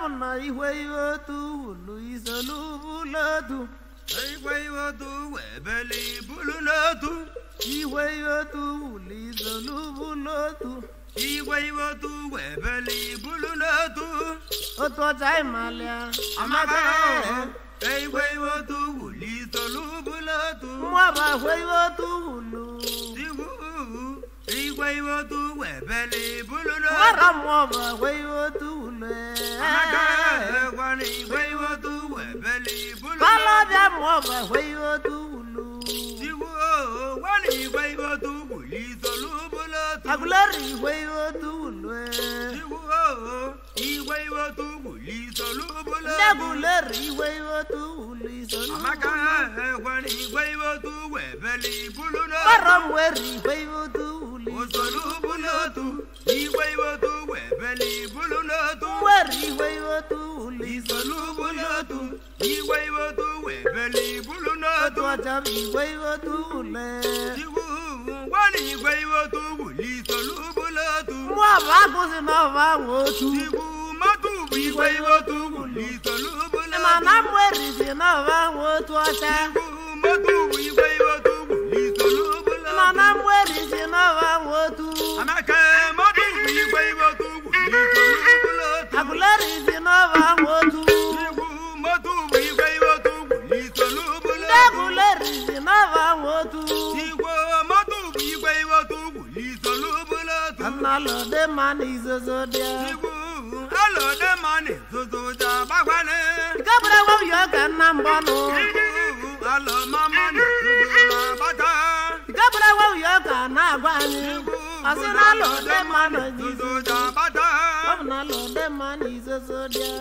Abna iwe tu Luisa Lubulatu Iwe tu webeli bululatu Iwe tu Luisa Lubulatu Iwe tu webeli bululatu Oto jai malia Amaka Iwe tu Luisa Lubulatu Mwaba iwe tu Lu Iwe tu webeli bululatu Mara mwaba iwe tu Le Iwe tu webeli bululatu Pala bia mwaba iwe tu Lu Iwe tu Luisa Lubulatu Agulari iwe tu Le Iwe tu Luisa Lubulatu Nagulari iwe tu Luisa Amaka Iwe tu webeli bululatu Mara mweri iwe tu Lubulatu Iwe tu webeli bululatu Mweri iwe tu Luisa Lubulatu Iwe tu webeli bululatu Oto jam iwe tu Le Iwe tu Luisa Lubulatu Mwaba kusina vangotu Matu Iwe tu Luisa Lubulatu Mana mweri sina vangotu ata Matu Iwe tu Luisa Lubulatu Mana mweri sina vangotu Amaka Matu Iwe tu Luisa Lubulatu Agulari sina vangotu Matu Iwe tu Luisa Lubulatu Nagulari sina vangotu Matu Iwe tu Luisa Lubulatu Analo de mani zozodia Hello de mani zozoja bagwane Gabra wo yoga nambano Hello mama ni zozoja bata Gabra wo yoga nagwani Asinalo de mano zozoja bata Nalo de mani zozodia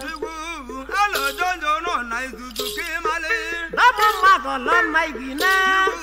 Hello jonjo no na izuzu kimale Dabu magolo maigina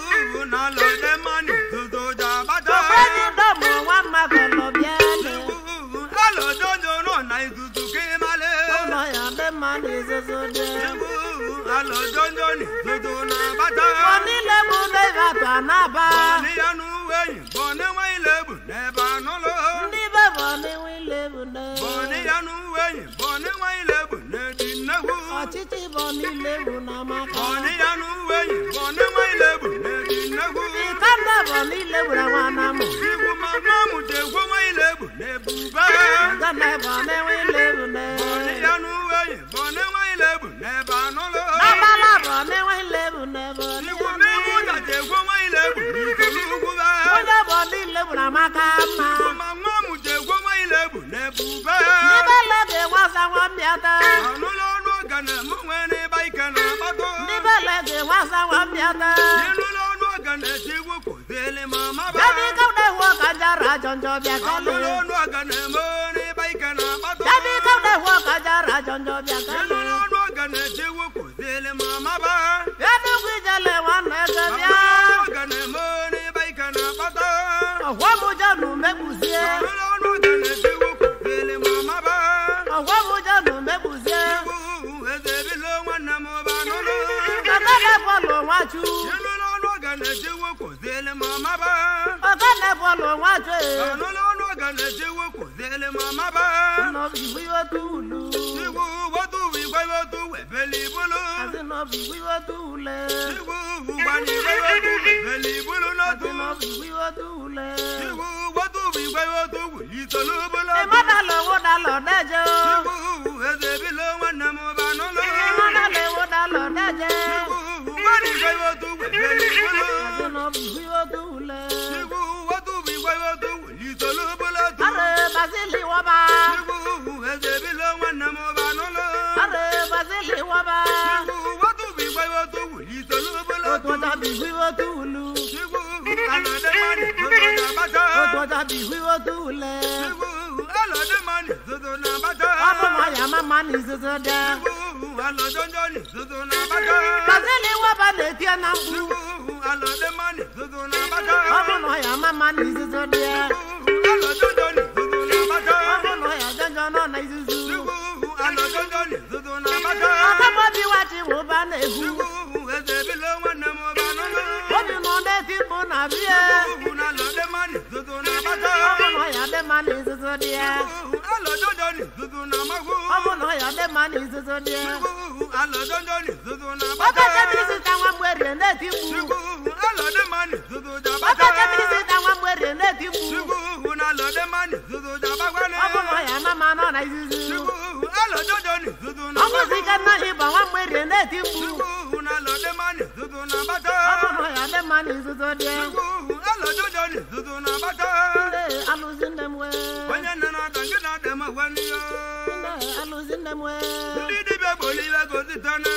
Nalo de mani zozoja bata Obani domo wa magolo biale Hello jonjo no na izuzu kimale Ono ya de mani zozodia Hello jonjo ni zozoja bata Boni lebu de gata naba Boni anu weyi boni wai lebu neba nolo Ndi be boni wi lebu de Boni anu weyi boni wai lebu nedi nehu Otiti boni lebu na maka Boni anu weyi boni wai lebu nedi nehu Ikanda boni lebu na wanamu Ibu mamamu tegwo wai lebu nebube Gane boni wi lebu de Boni anu weyi boni wai lebu neba nolo Nabala boni wi lebu de boni Ibu mimu ta tegwo wai lebu nikoluguba Oja boni lebu na maka Ibu ma mamamu tegwo wai lebu nebube Nibele de wasa wambiata Anulo no gana muwene baikana bato Nibele de wasa wambiata Inulo no gana tegwo kozele mama ba Jabi kaude waka jara jonjo biakale Anulo no gana muwene baikana bato Jabi kaude waka jara jonjo biakale Inulo no gana tegwo kozele mama ba Yadu kwijale wane gabia Anulo no gana muwene baikana bato Wamu janu mebuzie Anulo no gana tegwo kozele mama ba Wamu janu mebuzie Ezebilo wana mo ba nolo Kakane polo wachu Inulo no gana tegwo kozele mama ba Kakane polo wachu Anulo no gana tegwo kozele mama ba No biwiyo tulu Ibu watu wigwe watu webeli bulu Asino biwiyo tule Ibu wani watu webeli bulu natu Asino biwiyo tule Ibu watu wigwe watu wulitolu bulu Imada lo woda lo dejo Ibu ezebilo wana mo banolo Imada le woda lo dejo Ibu wani wigwe watu webeli bulu Asino biwiyo tule Ibu watu wigwe watu wulitolu bulu Are basili waba Ibu ezebilo wana mo banolo Are basili waba Ibu watu wigwe watu wulitolu bulu Otota biwiyo tulu Ibu alade mani zozo bata Otota biwiyo tule Ibu alade mani zozo na bata Apo maya mama ni zozoda Ibu alojonjo ni zozo na bata Basili waba ne tia na mbu Ibu alade mani zozo na bata Apo maya mama ni zozoda Ibu alojonjo ni zozo na bata Apo maya jonjo no na izuzu Ibu alojonjo ni zozo na bata Akabo bi wati wo ba na ehu Ibu ezebilo wana mo banolo Obi mo de ti mo na bie Ibu alade mani zozo na bata Apo maya de de mani zuzu dia. Alo dodo ni zuzu na magu. Omo no ya de mani zuzu dia. Alo dodo ni zuzu na Oka bata. de bisi tangwa mwere ne tibu. Alo de mani zuzu da Oka bata. de bisi tangwa mwere ne tibu. Alo de mani zuzu da bagwane. Omo no ya mama no na zuzu. Alo dodo ni zuzu na Omo zika na iba wa mwere ne tibu. Alo de mani zuzu na bata. Omo no ya de mani zuzu dia. Alo dodo ni zuzu na bata. Aluzinde mwe. Wanya nana tangina de magwani yo. Aluzinde mwe. Ndidi be boli be gozitana.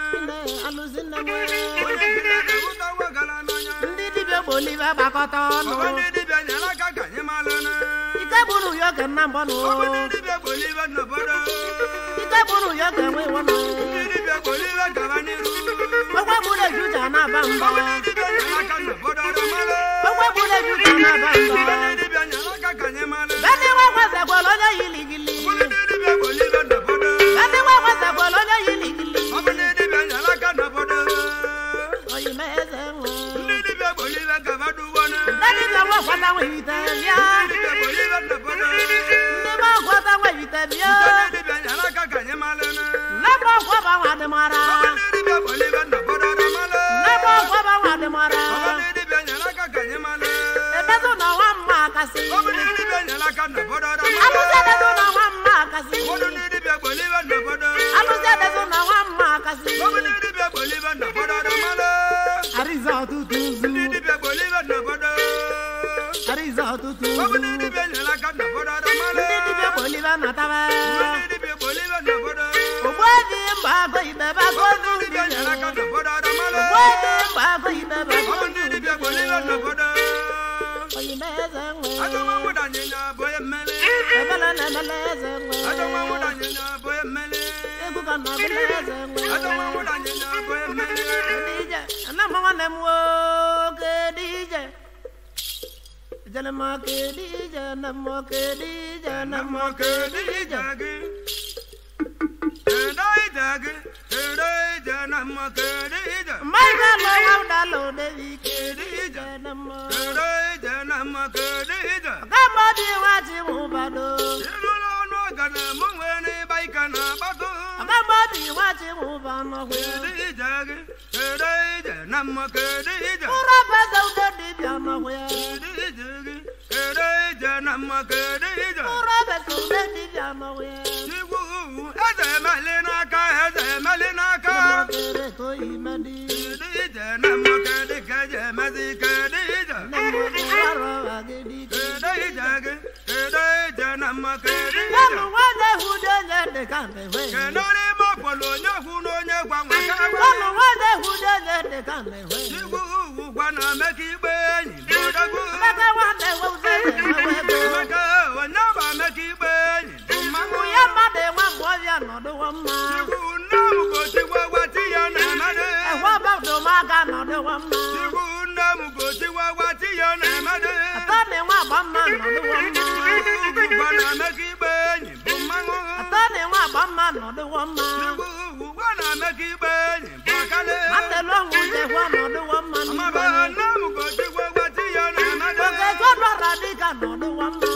Aluzinde mwe. Wanya kina de uta wagala nanya. Ndidi be boli be bakotono. Ndidi be nyala kaka nyemalana. Ike buru yo ke nambono. Ndidi be boli be nobodo. Ike buru yo ke we wono. Ndidi be boli be gabaniru. Ogwa bule juja na bamba. Ndidi be nyala kaka nobodo ramale. Ogwa bule juja na bamba. Ndidi be nyala kaka nyemale. Gani wa kwaza kwalo nya yili gili. Ndidi be boli be nobodo. Gani wa kwaza kwalo nya yili gili. Ndidi be nyala kaka nobodo. Oyi meze mwe. Ndidi be boli be gabadu wana. Gani wa kwaza wa italia. Ndidi be boli be nobodo. Ndi wa kwaza wa italia. Ndidi be nyala kaka nyemale na. Nabo kwa ba wa de mara. Ndidi be boli be nobodo ramale. Nabo kwa ba wa de mara. Ndidi be nyala kaka nyemale. Ebezo na wa makasi. Ndidi be nyala kaka nobodo ramale. Aluze dezo na wa makasi. Ndidi be boli be nobodo. Aluze dezo na wa makasi. Ndidi be boli be nobodo ramale. Ariza tutuzu. Ndidi be boli be nobodo. Ariza tutuzu. Ndidi be nyala kaka nobodo ramale. Ndidi be boli ba na tawe. Ndidi be boli be nobodo. Obodi mba go ibe ba go Ndidi be nyala kaka nobodo ramale. Obodi mba go ibe ba go Ndidi be boli be nobodo. Oyi meze mwe. Adoma wuda nyenya boye mele. Ebele na meleze mwe. Adoma wuda nyenya boye mele. Egu ka na meleze mwe. Adoma wuda nyenya boye mele. Kedije. Ana mwa na mwo kedije. Jale ma kedije na mo kedije na mo kedije. Mai ga lo wa da lo de vi kedije na mo. Ga mo di wa ti mu ba do. Ga mo di wa ti mu ba no we. Ura ba do de di bia no we. Ura ba do de di bia no we. Kere to imadi. Namo ura agedi. Namo wale hude de kambe we. Namo wale hude de kambe we. Baka wale wuze we go. Mamu ya made wa boya no do wa ma. Ewa ba do ma ga no do wa ma. Atane wa ba ma no do wa ma. Atane wa ba ma no do wa ma. Ate lo wuze wa no do wa ma ni ba. Oke jo no radika no do wa ma.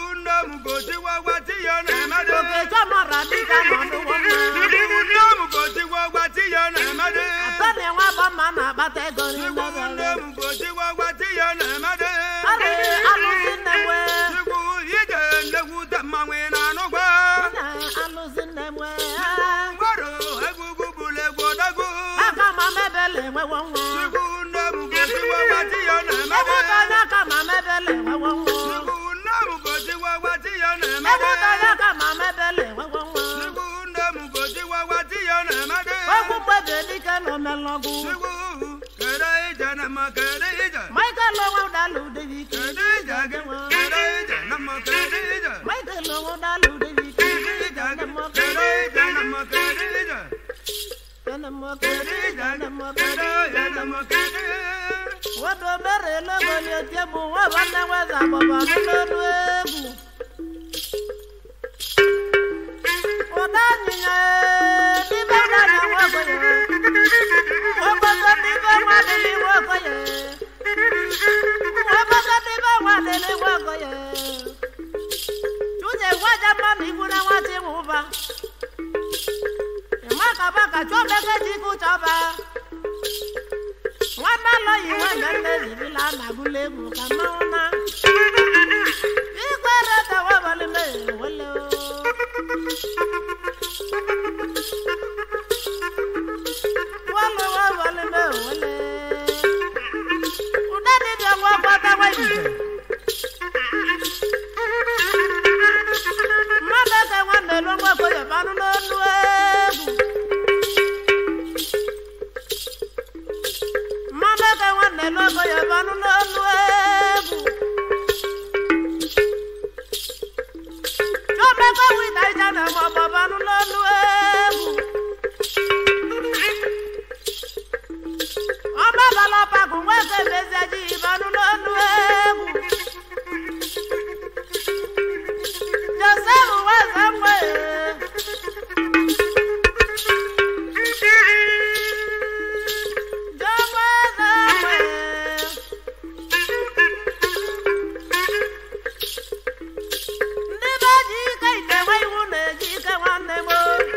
Oke jo no radika no do wa ma. Atane wa ba ma na ba te go ni ba ba. Ale aluzinne mwe. Aluzinne mwe. Aka ma mebele we won wo. Ebutanya ka ma mebele we won wo. Ebutanya ka ma mebele we won wo. Ogu pede dike no melogu. Michael lo wa da lu de vi. Michael lo wa da lu de vi. Wato bere lo goli tebu wa bana wa za baba lo duegu. Oda nyinya di bana na wa ko ye. Wa baba di ba wa de ni wa ko ye. Wa baba di ba wa de ni wa ko ye. Maka chobe ke jiku choba Wana lo yi wana lezi bila na gulegu kamauna Ikwere te wabali me wale o Wale wabali me wale Udani dia wabata wajite Mada ke wane longwa koye panu no nuegu Logo ya banu no nuevo Yo me go with I jana mo banu no nuevo Amba bala pa ku wese bezaji banu no nuevo Yo se wa zamwe Never, you can't wait, one day, you can't want them all.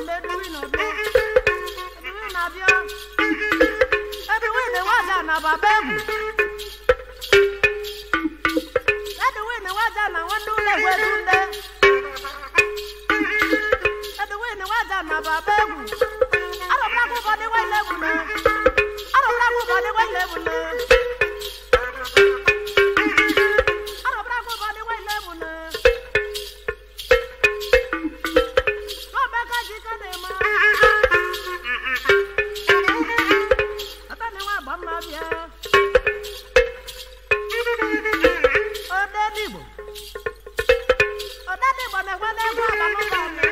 Edwin Odo. Edwin Abia. Edwin waja na babebu. Edwin waja na wandule wedunde. Edwin waja na babebu. Aro blaku body wele bune. Aro blaku body wele bune. Aro blaku body wele bune. Robeka jikanema. Atane wa bamba bia. Odedibo. Odedibo ne wale kwa balubane.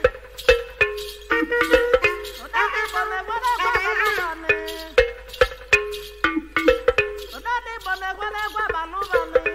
Odedibo ne wale kwa balubane. Odedibo ne wale kwa balubane.